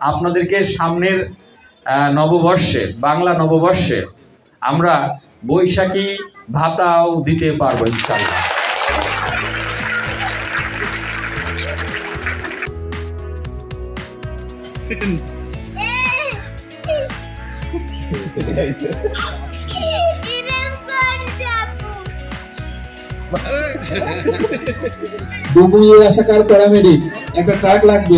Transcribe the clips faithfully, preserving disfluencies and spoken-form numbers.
আপনাদেরকে সামনের নববর্ষে, বাংলা নববর্ষে আমরা বৈশাখী ভাতাও দিতে পারবো ইনশাআল্লাহ। ডুবুরি রাশাকার প্যারামেডিক একটা ট্রাক লাগবে।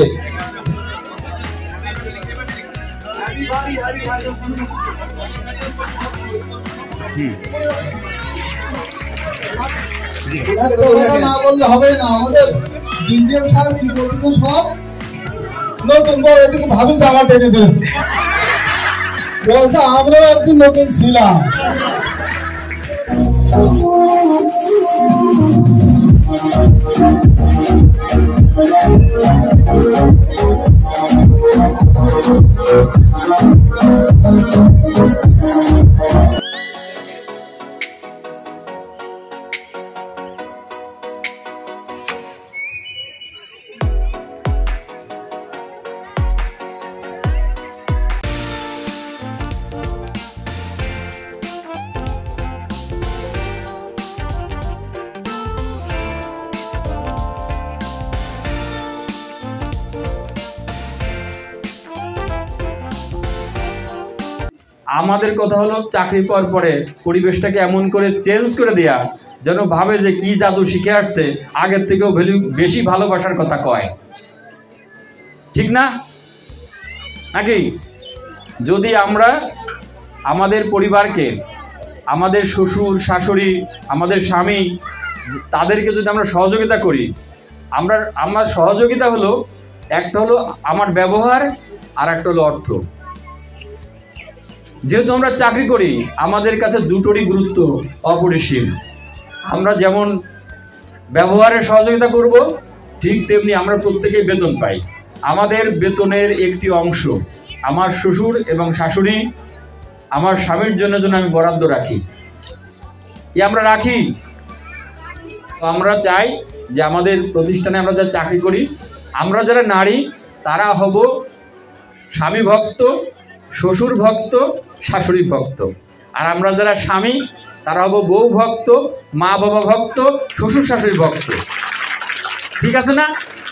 না বললে হবে না, আমাদের ডিজিএম সাহেব কি বলতেছে সব নতুন বড় এদিকে ভাবি জামা টেনে ফেলছে, বলছে আমরাও একদিন নতুন ছিলাম। আমাদের কথা হলো চাকরি পাওয়ার পরে পরিবেশটাকে এমন করে চেঞ্জ করে দেয়া যেন ভাবে যে কি জাদু শিখে আসছে, আগের থেকেও ভ্যালু বেশি ভালোবাসার কথা কয়, ঠিক না নাকি? যদি আমরা আমাদের পরিবারকে, আমাদের শ্বশুর শাশুড়ি, আমাদের স্বামী, তাদেরকে যদি আমরা সহযোগিতা করি, আমরা আমার সহযোগিতা হলো একটা হলো আমার ব্যবহার, আর একটা হলো অর্থ। যেহেতু আমরা চাকরি করি, আমাদের কাছে দুটোরই গুরুত্ব অপরিসীম। আমরা যেমন ব্যবহারের সহযোগিতা করব, ঠিক তেমনি আমরা প্রত্যেকেই বেতন পাই। আমাদের বেতনের একটি অংশ আমার শ্বশুর এবং শাশুড়ি, আমার স্বামীর জন্য জন্য আমি বরাদ্দ রাখি। কি আমরা রাখি? আমরা চাই যে আমাদের প্রতিষ্ঠানে আমরা যারা চাকরি করি, আমরা যারা নারী তারা হব স্বামী ভক্ত, শ্বশুর ভক্ত, শাশুড়ি ভক্ত। আর আমরা যারা স্বামী তারা হব বউ ভক্ত, মা বাবা ভক্ত, শ্বশুর শাশুড়ি ভক্ত। ঠিক আছে না?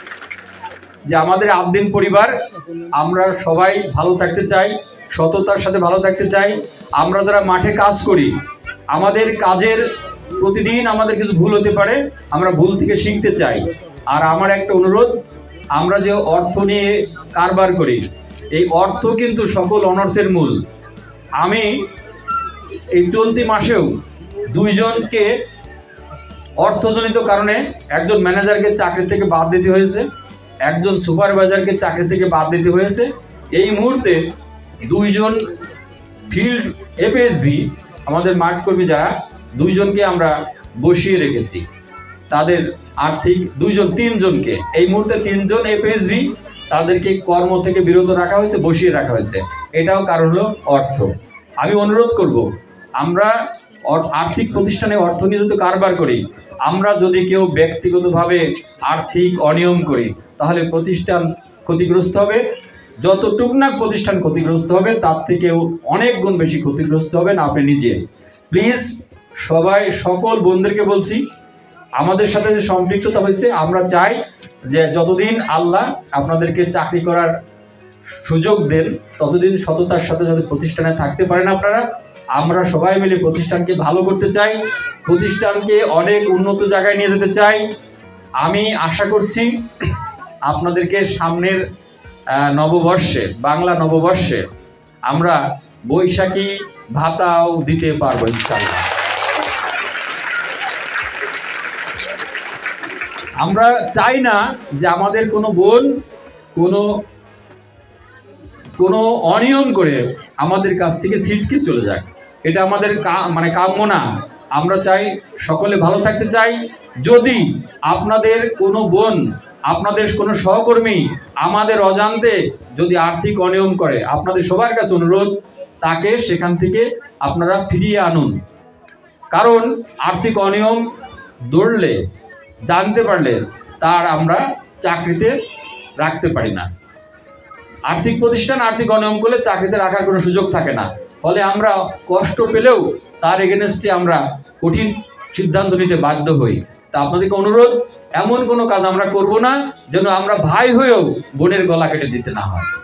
যে আমাদের আবদিন পরিবার, আমরা সবাই ভালো থাকতে চাই, সততার সাথে ভালো থাকতে চাই। আমরা যারা মাঠে কাজ করি, আমাদের কাজের প্রতিদিন আমাদের কিছু ভুল হতে পারে, আমরা ভুল থেকে শিখতে চাই। আর আমার একটা অনুরোধ, আমরা যে অর্থ নিয়ে কারবার করি, এই অর্থ কিন্তু সকল অনর্থের মূল। আমি এই চলতি মাসেও দুইজনকে অর্থজনিত কারণে, একজন ম্যানেজারকে চাকরি থেকে বাদ দিতে হয়েছে, একজন সুপারভাইজারকে চাকরি থেকে বাদ দিতে হয়েছে। এই মুহূর্তে দুইজন ফিল্ড এফএসবি, আমাদের মাঠ কর্মী যারা, দুইজনকে আমরা বসিয়ে রেখেছি। তাদের আর্থিক দুইজন তিনজনকে এই মুহূর্তে তিনজন এফএসবি তাদেরকে কর্ম থেকে বিরত রাখা হয়েছে, বসিয়ে রাখা হয়েছে। এটাও কারণ হলো অর্থ। আমি অনুরোধ করব, আমরা আর্থিক প্রতিষ্ঠানে অর্থ নিয়ে যদি কারবার করি, আমরা যদি কেউ ব্যক্তিগতভাবে আর্থিক অনিয়ম করি, তাহলে প্রতিষ্ঠান ক্ষতিগ্রস্ত হবে। যতটুক না প্রতিষ্ঠান ক্ষতিগ্রস্ত হবে, তার থেকেও অনেক গুণ বেশি ক্ষতিগ্রস্ত হবেন আপনি নিজে। প্লিজ সবাই, সকল বন্ধুদেরকে বলছি, আমাদের সাথে যে সম্পৃক্ততা হয়েছে, আমরা চাই যে যতদিন আল্লাহ আপনাদেরকে চাকরি করার সুযোগ দেন, ততদিন সততার সাথে যাতে প্রতিষ্ঠানে থাকতে পারেন আপনারা। আমরা সবাই মিলে প্রতিষ্ঠানকে ভালো করতে চাই, প্রতিষ্ঠানকে অনেক উন্নত জায়গায় নিয়ে যেতে চাই। আমি আশা করছি আপনাদেরকে সামনের নববর্ষে, বাংলা নববর্ষে আমরা বৈশাখী ভাতাও দিতে পারবো ইনশাআল্লাহ। আমরা চাই না যে আমাদের কোনো বোন কোনো কোনো অনিয়ম করে আমাদের কাছ থেকে ছিটকে চলে যায়, এটা আমাদের মানে কাম্য না। আমরা চাই সকলে ভালো থাকতে চাই। যদি আপনাদের কোনো বোন, আপনাদের কোনো সহকর্মী আমাদের অজান্তে যদি আর্থিক অনিয়ম করে, আপনাদের সবার কাছে অনুরোধ, তাকে সেখান থেকে আপনারা ফিরিয়ে আনুন। কারণ আর্থিক অনিয়ম ধরলে, জানতে পারলে তার আমরা চাকরিতে রাখতে পারি না। আর্থিক প্রতিষ্ঠান আর্থিক অনিয়ম করলে চাকরিতে রাখার কোনো সুযোগ থাকে না। ফলে আমরা কষ্ট পেলেও তার এগেনস্টে আমরা কঠিন সিদ্ধান্ত নিতে বাধ্য হই। তা আপনাদেরকে অনুরোধ, এমন কোনো কাজ আমরা করব না যেন আমরা ভাই হয়েও বোনের গলা কেটে দিতে না হয়।